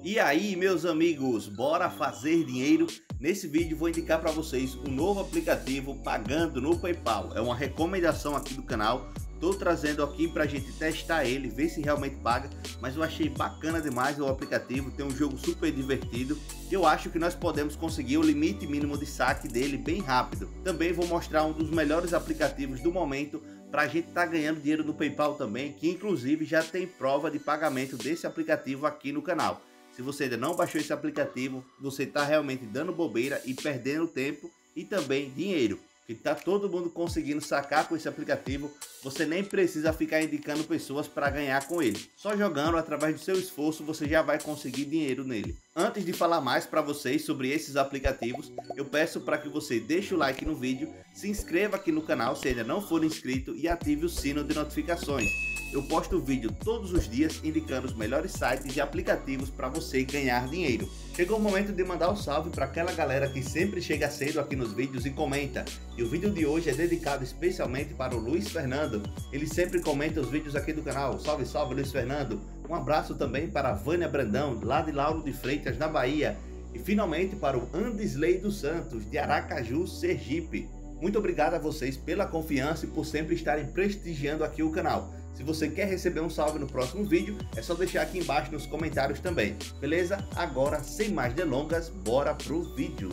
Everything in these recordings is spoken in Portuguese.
E aí, meus amigos, bora fazer dinheiro? Nesse vídeo vou indicar para vocês um novo aplicativo pagando no PayPal. É uma recomendação aqui do canal. Tô trazendo aqui pra gente testar ele, ver se realmente paga, mas eu achei bacana demais o aplicativo, tem um jogo super divertido. Eu acho que nós podemos conseguir o limite mínimo de saque dele bem rápido. Também vou mostrar um dos melhores aplicativos do momento pra gente tá ganhando dinheiro no PayPal também, que inclusive já tem prova de pagamento desse aplicativo aqui no canal. Se você ainda não baixou esse aplicativo, você está realmente dando bobeira e perdendo tempo e também dinheiro. Que tá todo mundo conseguindo sacar com esse aplicativo, você nem precisa ficar indicando pessoas para ganhar com ele. Só jogando através do seu esforço você já vai conseguir dinheiro nele. Antes de falar mais para vocês sobre esses aplicativos, eu peço para que você deixe o like no vídeo, se inscreva aqui no canal se ainda não for inscrito e ative o sino de notificações. Eu posto vídeo todos os dias indicando os melhores sites e aplicativos para você ganhar dinheiro. Chegou o momento de mandar um salve para aquela galera que sempre chega cedo aqui nos vídeos e comenta. E o vídeo de hoje é dedicado especialmente para o Luiz Fernando. Ele sempre comenta os vídeos aqui do canal. Salve, salve Luiz Fernando. Um abraço também para a Vânia Brandão, lá de Lauro de Freitas, na Bahia. E finalmente para o Andisley dos Santos, de Aracaju, Sergipe. Muito obrigado a vocês pela confiança e por sempre estarem prestigiando aqui o canal. Se você quer receber um salve no próximo vídeo, é só deixar aqui embaixo nos comentários também. Beleza? Agora, sem mais delongas, bora pro vídeo.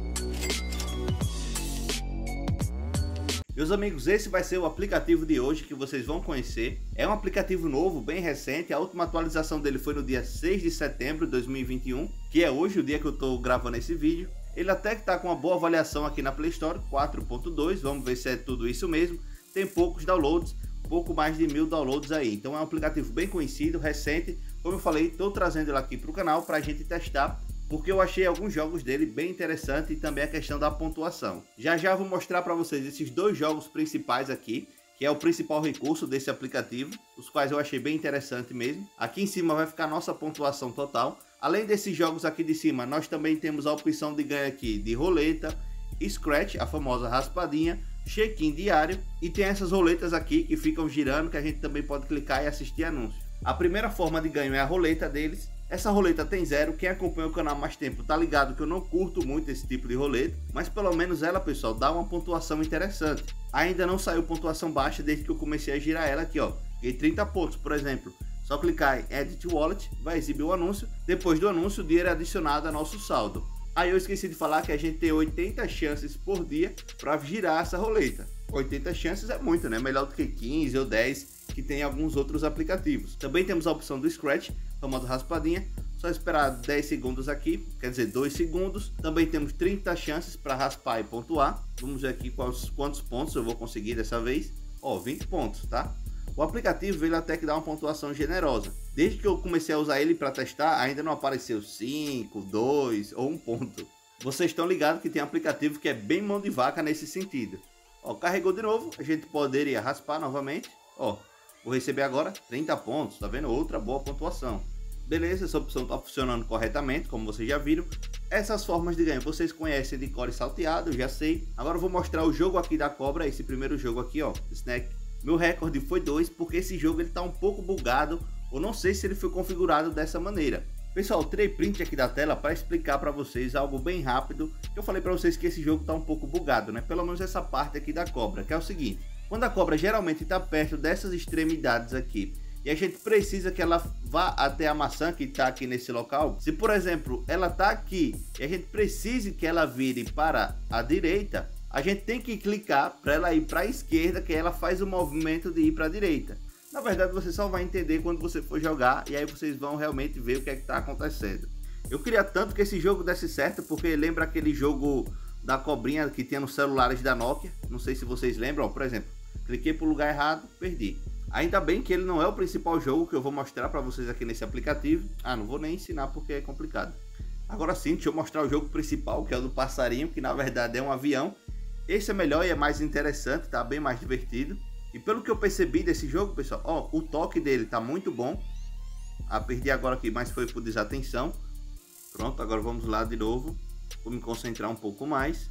Meus amigos, esse vai ser o aplicativo de hoje que vocês vão conhecer. É um aplicativo novo, bem recente. A última atualização dele foi no dia 6 de setembro de 2021, que é hoje o dia que eu estou gravando esse vídeo. Ele até que está com uma boa avaliação aqui na Play Store, 4.2. Vamos ver se é tudo isso mesmo. Tem poucos downloads. Pouco mais de 1000 downloads aí, então é um aplicativo bem conhecido, recente. Como eu falei, estou trazendo ele aqui para o canal para a gente testar, porque eu achei alguns jogos dele bem interessantes e também a questão da pontuação. Já já vou mostrar para vocês esses dois jogos principais aqui, que é o principal recurso desse aplicativo, os quais eu achei bem interessante mesmo. Aqui em cima vai ficar a nossa pontuação total. Além desses jogos aqui de cima, nós também temos a opção de ganho aqui de roleta, Scratch, a famosa raspadinha, check-in diário, e tem essas roletas aqui que ficam girando, que a gente também pode clicar e assistir anúncios. A primeira forma de ganho é a roleta deles. Essa roleta tem 0, quem acompanha o canal há mais tempo tá ligado que eu não curto muito esse tipo de roleta, mas pelo menos ela, pessoal, dá uma pontuação interessante. Ainda não saiu pontuação baixa desde que eu comecei a girar ela aqui, ó. Ganhei 30 pontos, por exemplo. Só clicar em Edit Wallet, vai exibir o anúncio. Depois do anúncio, o dinheiro é adicionado ao nosso saldo. Aí eu esqueci de falar que a gente tem 80 chances por dia para girar essa roleta. 80 chances é muito, né? Melhor do que 15 ou 10 que tem alguns outros aplicativos. Também temos a opção do Scratch, famosa raspadinha. Só esperar 10 segundos aqui, quer dizer 2 segundos. Também temos 30 chances para raspar e pontuar. Vamos ver aqui quantos pontos eu vou conseguir dessa vez. Ó, 20 pontos, tá? O aplicativo ele até que dá uma pontuação generosa. Desde que eu comecei a usar ele para testar, ainda não apareceu 5, 2 ou 1 ponto. Vocês estão ligados que tem aplicativo que é bem mão de vaca nesse sentido. Ó, carregou de novo, a gente poderia raspar novamente. Ó, vou receber agora 30 pontos, tá vendo? Outra boa pontuação. Beleza, essa opção está funcionando corretamente, como vocês já viram. Essas formas de ganho vocês conhecem de cor e salteado, eu já sei. Agora eu vou mostrar o jogo aqui da cobra, esse primeiro jogo aqui, ó, Snack. Meu recorde foi 2, porque esse jogo ele tá um pouco bugado, ou não sei se ele foi configurado dessa maneira. Pessoal, eu tirei print aqui da tela para explicar para vocês algo bem rápido. Eu falei para vocês que esse jogo tá um pouco bugado, né? Pelo menos essa parte aqui da cobra, que é o seguinte. Quando a cobra geralmente está perto dessas extremidades aqui, e a gente precisa que ela vá até a maçã que está aqui nesse local. Se, por exemplo, ela está aqui e a gente precise que ela vire para a direita, a gente tem que clicar para ela ir para a esquerda, que ela faz o movimento de ir para a direita. Na verdade, você só vai entender quando você for jogar, e aí vocês vão realmente ver o que é que está acontecendo. Eu queria tanto que esse jogo desse certo, porque lembra aquele jogo da cobrinha que tinha nos celulares da Nokia. Não sei se vocês lembram, por exemplo, cliquei para o lugar errado, perdi. Ainda bem que ele não é o principal jogo que eu vou mostrar para vocês aqui nesse aplicativo. Ah, não vou nem ensinar porque é complicado. Agora sim, deixa eu mostrar o jogo principal, que é o do passarinho, que na verdade é um avião. Esse é melhor e é mais interessante, tá bem mais divertido. E pelo que eu percebi desse jogo, pessoal, ó, o toque dele tá muito bom. Ah, perdi agora aqui, mas foi por desatenção. Pronto, agora vamos lá de novo. Vou me concentrar um pouco mais.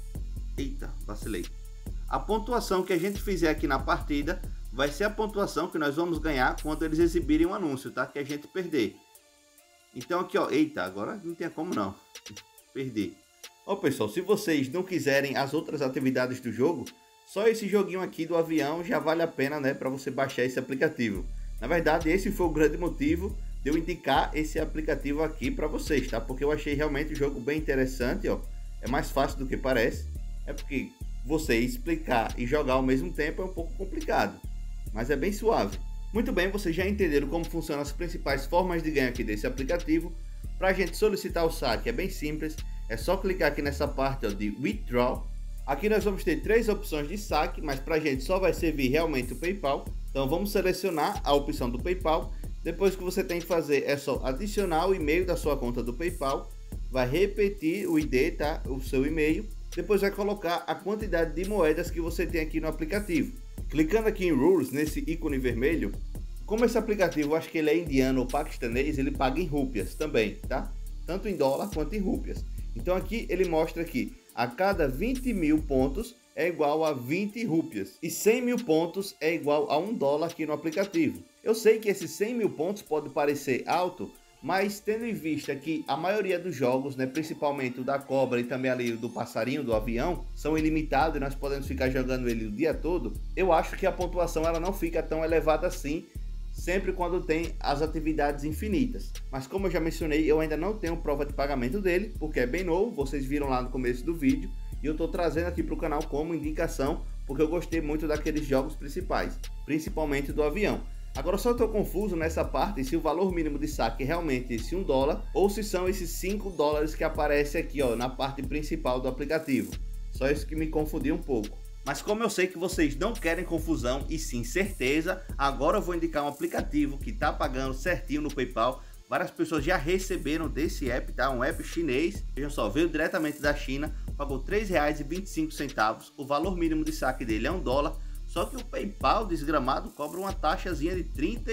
Eita, vacilei. A pontuação que a gente fizer aqui na partida vai ser a pontuação que nós vamos ganhar quando eles exibirem um anúncio, tá? Que a gente perder. Então aqui, ó, eita, agora não tem como não, perdi. Ó pessoal, se vocês não quiserem as outras atividades do jogo, só esse joguinho aqui do avião já vale a pena, né, para você baixar esse aplicativo. Na verdade, esse foi o grande motivo de eu indicar esse aplicativo aqui para vocês, tá? Porque eu achei realmente o jogo bem interessante, ó. É mais fácil do que parece. É porque você explicar e jogar ao mesmo tempo é um pouco complicado, mas é bem suave. Muito bem, vocês já entenderam como funcionam as principais formas de ganho aqui desse aplicativo. Para a gente solicitar o saque é bem simples, é só clicar aqui nessa parte, ó, de Withdraw. Aqui nós vamos ter três opções de saque, mas para a gente só vai servir realmente o PayPal. Então vamos selecionar a opção do PayPal. Depois o que você tem que fazer é só adicionar o e-mail da sua conta do PayPal. Vai repetir o ID, tá? O seu e-mail. Depois vai colocar a quantidade de moedas que você tem aqui no aplicativo. Clicando aqui em Rules, nesse ícone vermelho, como esse aplicativo, eu acho que ele é indiano ou paquistanês, ele paga em rúpias também, tá? Tanto em dólar quanto em rúpias. Então aqui ele mostra que a cada 20 mil pontos é igual a 20 rúpias. E 100 mil pontos é igual a $1 aqui no aplicativo. Eu sei que esses 100 mil pontos pode parecer alto, mas tendo em vista que a maioria dos jogos, né, principalmente o da cobra e também ali o do passarinho, do avião, são ilimitados e nós podemos ficar jogando ele o dia todo, eu acho que a pontuação ela não fica tão elevada assim, sempre quando tem as atividades infinitas. Mas como eu já mencionei, eu ainda não tenho prova de pagamento dele, porque é bem novo, vocês viram lá no começo do vídeo, e eu estou trazendo aqui para o canal como indicação, porque eu gostei muito daqueles jogos principais, principalmente do avião. Agora só estou confuso nessa parte se o valor mínimo de saque é realmente esse $1 ou se são esses $5 que aparece aqui, ó, na parte principal do aplicativo. Só isso que me confundiu um pouco. Mas como eu sei que vocês não querem confusão e sim certeza, agora eu vou indicar um aplicativo que está pagando certinho no PayPal. Várias pessoas já receberam desse app, tá? Um app chinês, vejam só, veio diretamente da China, pagou R$ 3,25, o valor mínimo de saque dele é $1, só que o PayPal desgramado cobra uma taxazinha de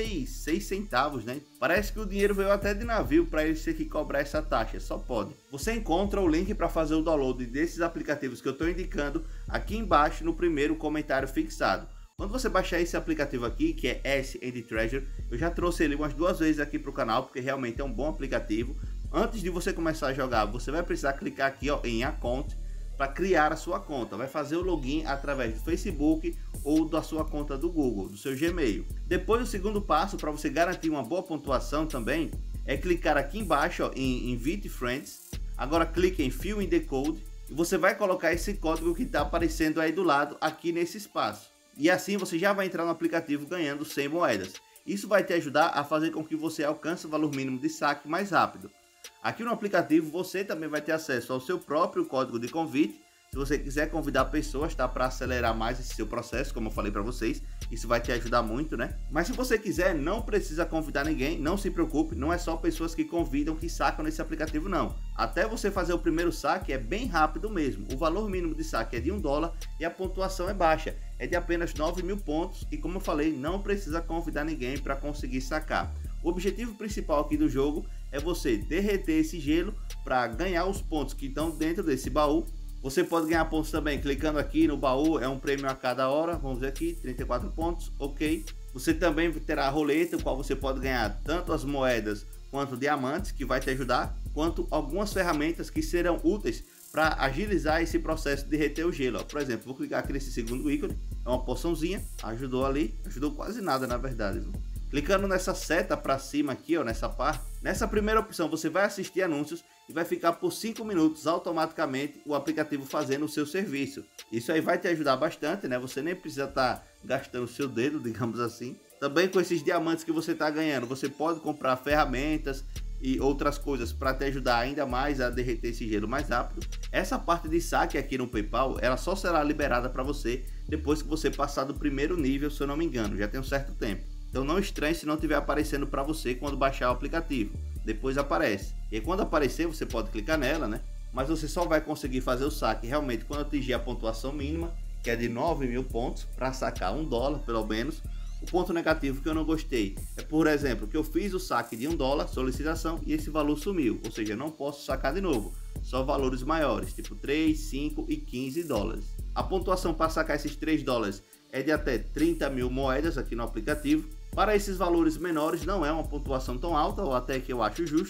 36 centavos, né? Parece que o dinheiro veio até de navio para eles ter que cobrar essa taxa, só pode. Você encontra o link para fazer o download desses aplicativos que eu estou indicando aqui embaixo no primeiro comentário fixado. Quando você baixar esse aplicativo aqui, que é S&Treasure, eu já trouxe ele umas 2 vezes aqui para o canal, porque realmente é um bom aplicativo. Antes de você começar a jogar, você vai precisar clicar aqui, ó, em Account, para criar a sua conta. Vai fazer o login através do Facebook ou da sua conta do Google, do seu Gmail. Depois, o segundo passo para você garantir uma boa pontuação também é clicar aqui embaixo, ó, em Invite Friends. Agora clique em Fill in the Code e você vai colocar esse código que está aparecendo aí do lado aqui nesse espaço. E assim você já vai entrar no aplicativo ganhando 100 moedas. Isso vai te ajudar a fazer com que você alcance o valor mínimo de saque mais rápido. Aqui no aplicativo você também vai ter acesso ao seu próprio código de convite. Se você quiser convidar pessoas, tá, para acelerar mais esse seu processo, como eu falei para vocês, isso vai te ajudar muito, né? Mas se você quiser, não precisa convidar ninguém, não se preocupe, não é só pessoas que convidam que sacam nesse aplicativo não. Até você fazer o primeiro saque é bem rápido mesmo. O valor mínimo de saque é de $1 e a pontuação é baixa, é de apenas 9 mil pontos e, como eu falei, não precisa convidar ninguém para conseguir sacar. O objetivo principal aqui do jogo é você derreter esse gelo para ganhar os pontos que estão dentro desse baú. Você pode ganhar pontos também clicando aqui no baú, é um prêmio a cada hora, vamos ver aqui, 34 pontos, ok. Você também terá a roleta, o qual você pode ganhar tanto as moedas quanto diamantes, que vai te ajudar, quanto algumas ferramentas que serão úteis para agilizar esse processo de derreter o gelo. Ó, por exemplo, vou clicar aqui nesse segundo ícone, é uma poçãozinha, ajudou ali, ajudou quase nada na verdade, viu? Clicando nessa seta para cima aqui, ó, nessa parte, nessa primeira opção você vai assistir anúncios e vai ficar por 5 minutos automaticamente o aplicativo fazendo o seu serviço. Isso aí vai te ajudar bastante, né? Você nem precisa estar gastando o seu dedo, digamos assim. Também com esses diamantes que você está ganhando, você pode comprar ferramentas e outras coisas para te ajudar ainda mais a derreter esse gelo mais rápido. Essa parte de saque aqui no PayPal, ela só será liberada para você depois que você passar do primeiro nível, se eu não me engano, já tem um certo tempo. Então não estranhe se não estiver aparecendo para você quando baixar o aplicativo. Depois aparece. E quando aparecer você pode clicar nela, né? Mas você só vai conseguir fazer o saque realmente quando atingir a pontuação mínima, que é de 9 mil pontos, para sacar $1 pelo menos. O ponto negativo que eu não gostei é, por exemplo, que eu fiz o saque de $1, solicitação, e esse valor sumiu. Ou seja, eu não posso sacar de novo. Só valores maiores, tipo 3, 5 e $15. A pontuação para sacar esses $3 é de até 30 mil moedas aqui no aplicativo. Para esses valores menores não é uma pontuação tão alta, ou até que eu acho justa.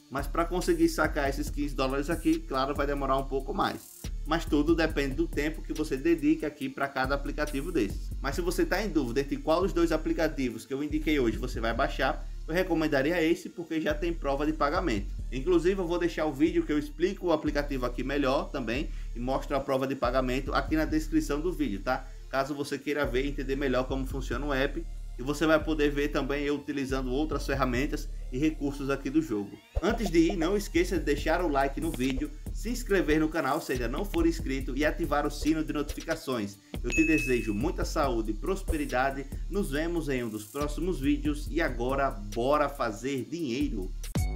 Mas para conseguir sacar esses 15 dólares aqui, claro, vai demorar um pouco mais. Mas tudo depende do tempo que você dedica aqui para cada aplicativo desses. Mas se você está em dúvida entre qual dos dois aplicativos que eu indiquei hoje você vai baixar, eu recomendaria esse porque já tem prova de pagamento. Inclusive eu vou deixar o vídeo que eu explico o aplicativo aqui melhor também e mostro a prova de pagamento aqui na descrição do vídeo, tá? Caso você queira ver e entender melhor como funciona o app. E você vai poder ver também eu utilizando outras ferramentas e recursos aqui do jogo. Antes de ir, não esqueça de deixar o like no vídeo, se inscrever no canal se ainda não for inscrito e ativar o sino de notificações. Eu te desejo muita saúde e prosperidade. Nos vemos em um dos próximos vídeos e agora bora fazer dinheiro!